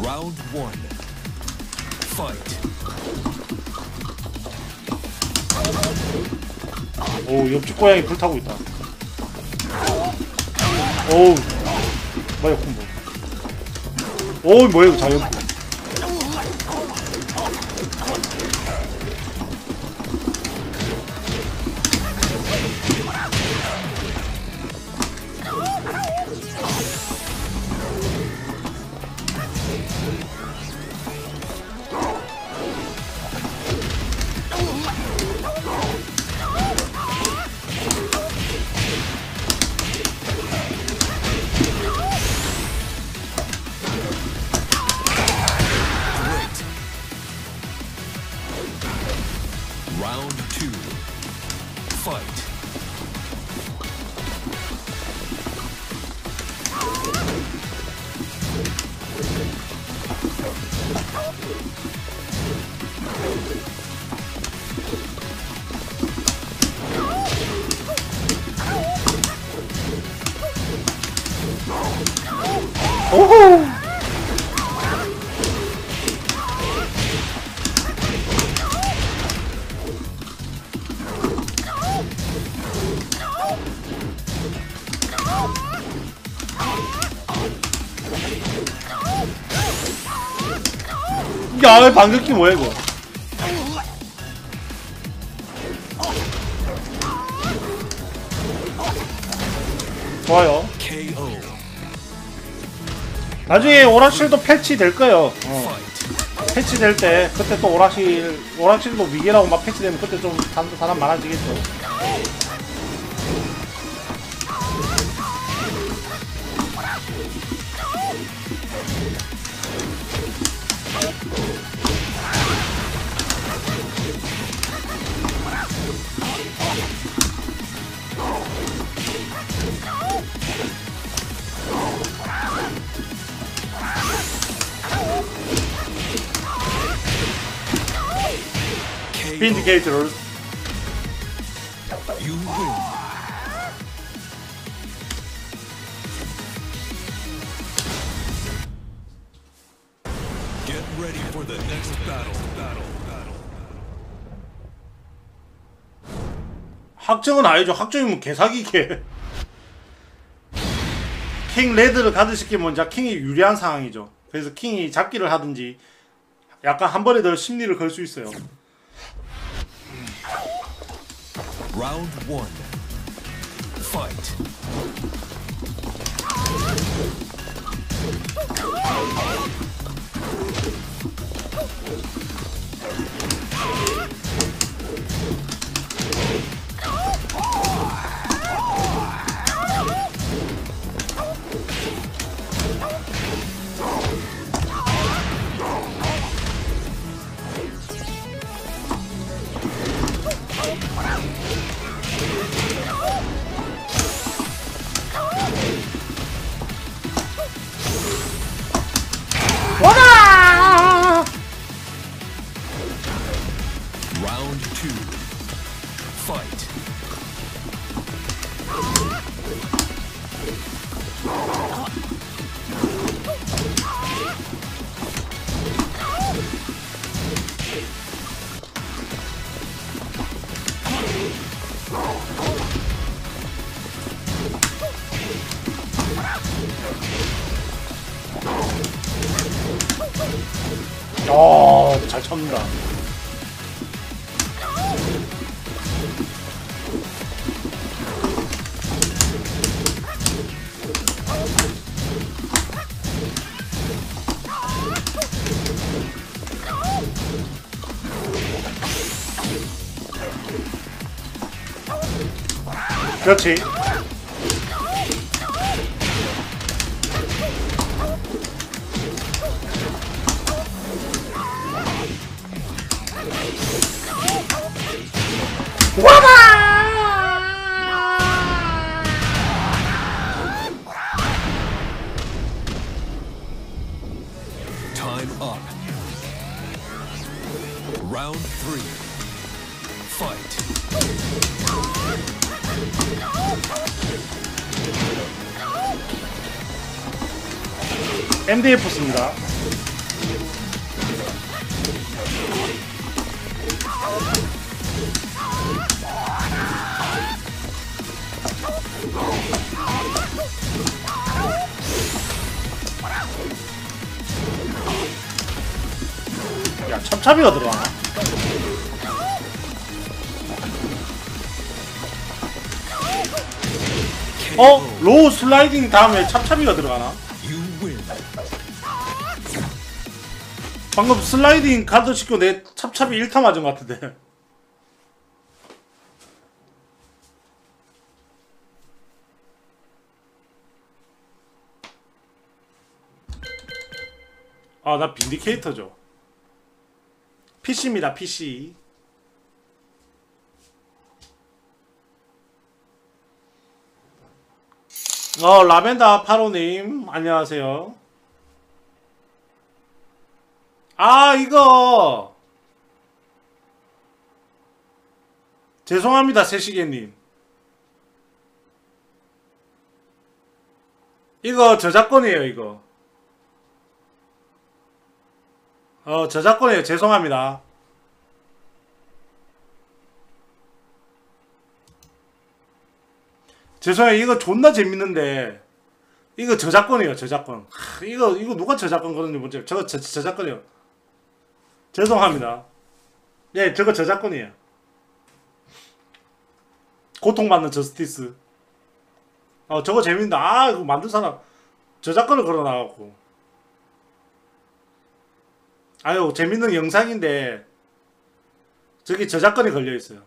Round 1. Fight. 오, 옆집 고양이 불타고 있다. 오우, 뭐야 콤보. 오우, 뭐야 이거 자연. Round 2. Fight. 오호! 야, 방귀기 뭐야 이거? 좋아요. KO. 나중에 오락실도 패치될 거예요. 패치될 때 그때 또 오락실도 위기라고 막 패치되면 그때 좀 사람 많아지겠죠. 빈디케이트를 You win. Get ready for the next battle. 확정은 아니죠. 확정이면 개사기게. 킹 레드를 가드시키면 이제 킹이 유리한 상황이죠. 그래서 킹이 잡기를 하든지 약간 한 번에 더 심리를 걸 수 있어요. Round 1. Fight. 와라! Round 2. Fight. 잘 참는다. 그렇지. Time up. Round 3. Fight. MDF 씁니다. 야, 찹찹이가 들어가나? 로우 슬라이딩 다음에 찹찹이가 들어가나? You win. 방금 슬라이딩 가드 시켜 내 찹찹이 1타 맞은 것 같은데. 아, 나 빈디케이터죠. PC입니다, PC. 라벤더 파로님, 안녕하세요. 아, 이거. 죄송합니다, 세시계님. 이거 저작권이에요, 이거. 저작권이에요. 죄송합니다. 죄송해요. 이거 존나 재밌는데 이거 저작권이에요. 저작권. 이거 누가 저작권 거는지 문제. 저거 저작권이에요. 죄송합니다. 예, 저거 저작권이에요. 고통받는 저스티스. 저거 재밌는데 이거 만든 사람 저작권을 걸어놔갖고. 아유, 재밌는 영상인데 저기 저작권이 걸려있어요.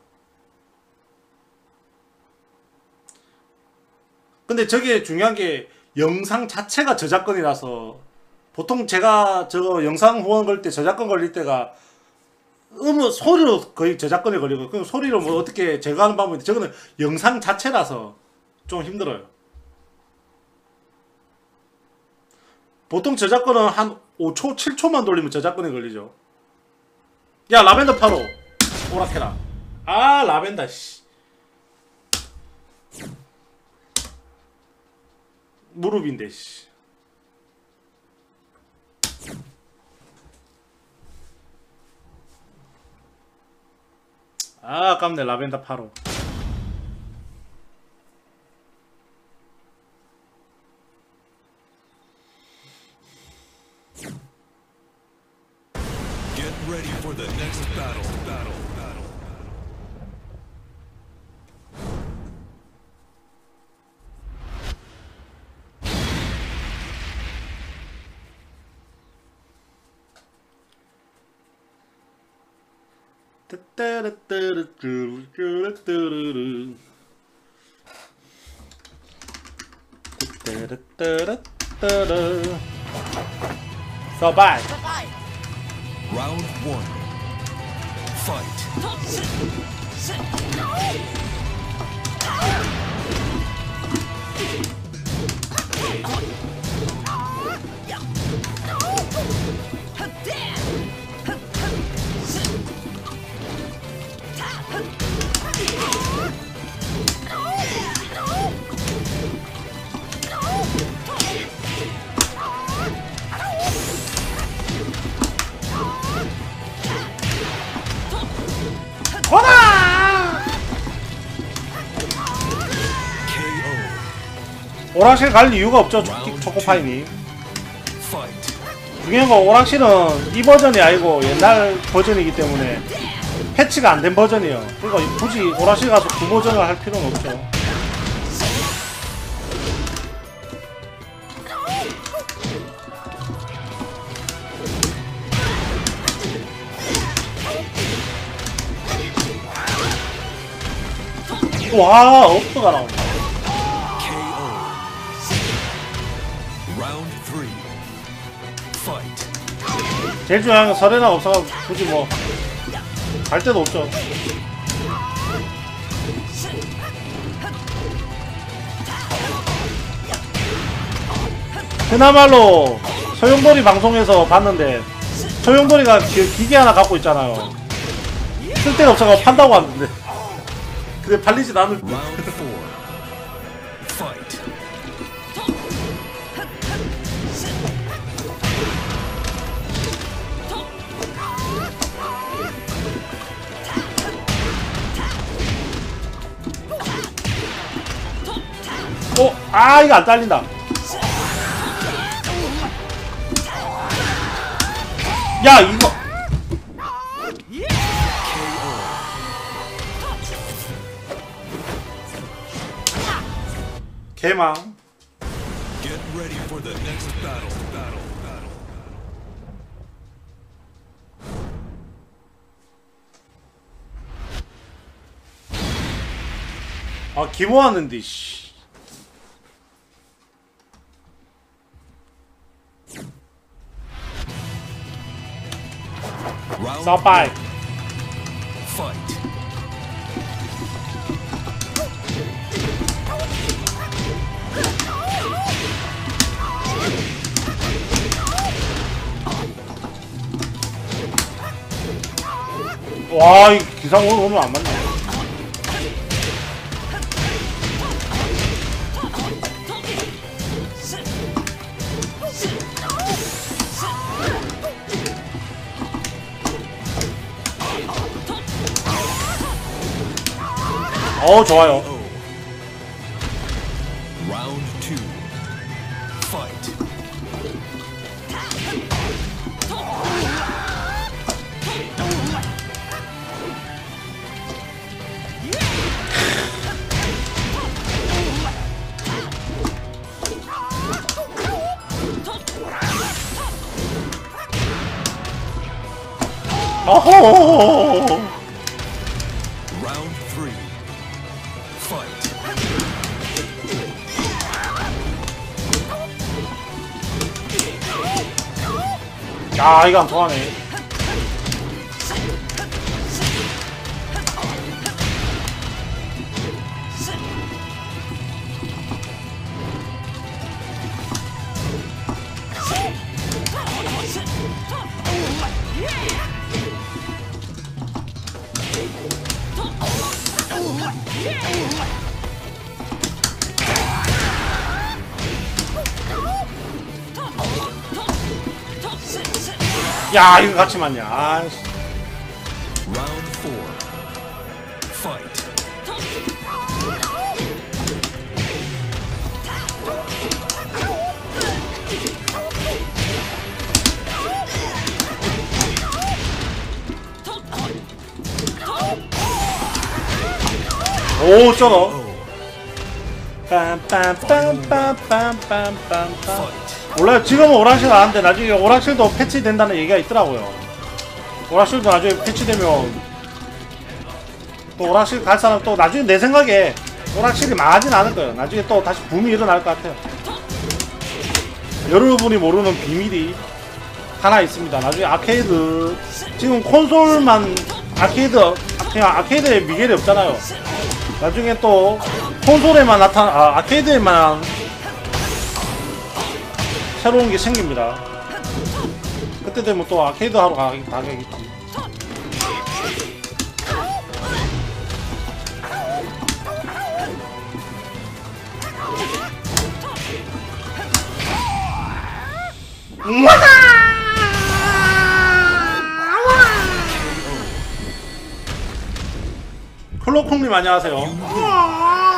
근데 저게 중요한 게 영상 자체가 저작권이라서 보통 제가 저거 영상 후원 걸 때 저작권 걸릴 때가 소리로 거의 저작권이 걸리고 그 소리로 뭐 어떻게 제거하는 방법인데 저거는 영상 자체라서 좀 힘들어요. 보통 저작권은 한 5초, 7초만 돌리면 저작권이 걸리죠. 야, 라벤더 파로 오락해라. 아, 라벤더 씨. 무릎인데 씨. 아, 아깝네. 라벤더 파로. Get ready for the next battle. Survive. Round 1. Fight. 오락실 갈 이유가 없죠. 초코파이님. 중요한 건 오락실은 이 버전이 아니고 옛날 버전이기 때문에 패치가 안 된 버전이에요. 그러니까 굳이 오락실 가서 그 버전을 할 필요는 없죠. 와, 업도가 나온다. 제일 중요한 건 서레나가 없어서 굳이 뭐 갈 데도 없죠. 그나말로 소용돌이 방송에서 봤는데 소용돌이가 기계 하나 갖고 있잖아요. 쓸데가 없어서 판다고 하는데 근데 팔리진 않을 때. 이거 안 딸린다. 야, 이거 개망. Get ready for the next battle. 아 기모하는데 씨. Round 싸빠이. fight. 와, 이 기상 오늘 안 맞네. 좋아요. Round 2. Fight. 어허. Round 3. Fight. 야, 이거 안 통하네. 야, 이거 같이 맞냐. 아이씨. Round 4. Fight. 오, 쩔어. 빰빰빰빰빰빰빰빰. Fight. 원래 지금은 오락실 안 하는데 나중에 오락실도 패치된다는 얘기가 있더라고요. 오락실도 나중에 패치되면 또 오락실 갈 사람 또 나중에 내 생각에 오락실이 망하진 않을 거예요. 나중에 또 다시 붐이 일어날 것 같아요. 여러분이 모르는 비밀이 하나 있습니다. 나중에 아케이드 지금 콘솔만 아케이드 그냥 아케이드에 미겔이 없잖아요. 나중에 또 콘솔에만 아케이드에만 새로운 게 생깁니다. 그때 되면 또 아케이드 하러 가겠지. 클로콩님 안녕하세요.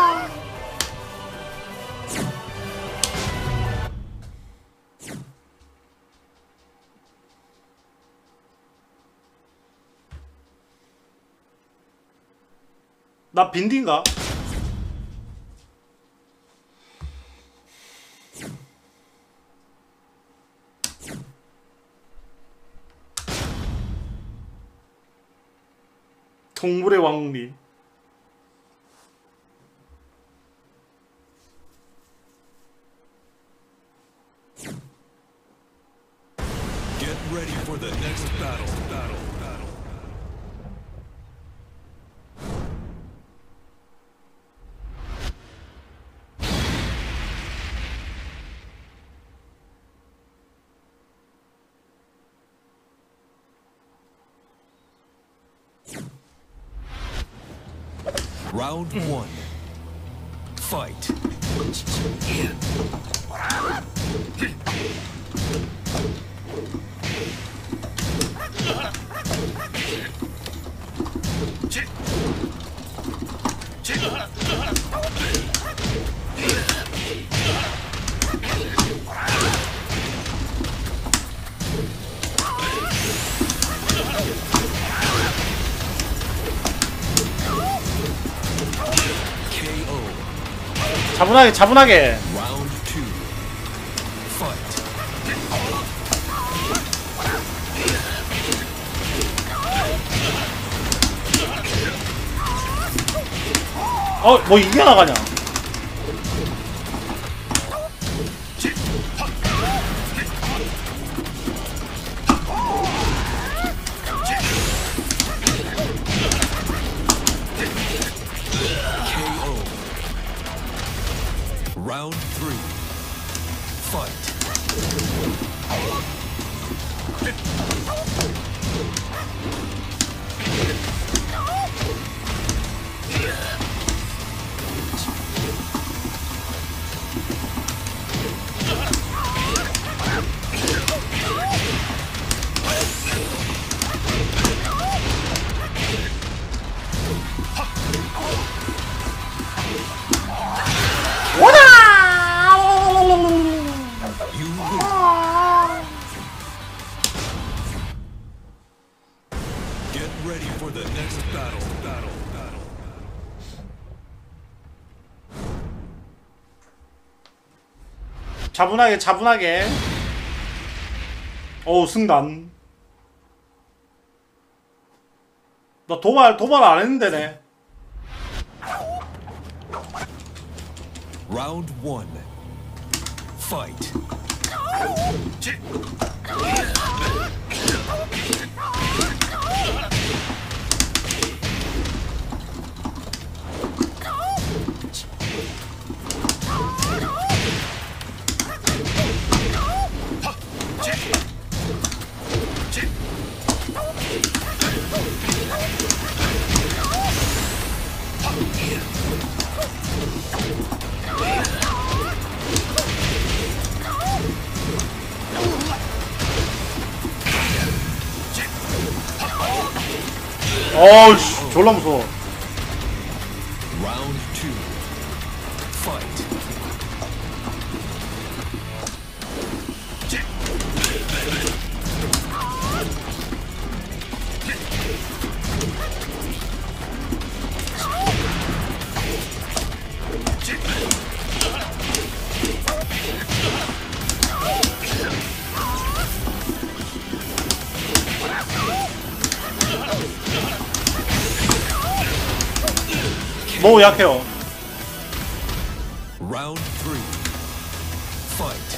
나 빈디인가? 동물의 왕님. Get ready for the next battle. Round 1. Fight. 차분하게 차분하게. Round 2. Fight. 뭐 이게 나가냐? KO. Round 3. Fight. You win. Get ready for the next battle. 차분하게 차분하게. 어우 승단. 나 도발 안 했는데네. Round 1. Fight. 어우씨 졸라 무서워. Round 2. Fight. 너무 약해요. Round 3. Fight.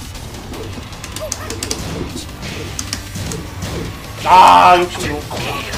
아 65.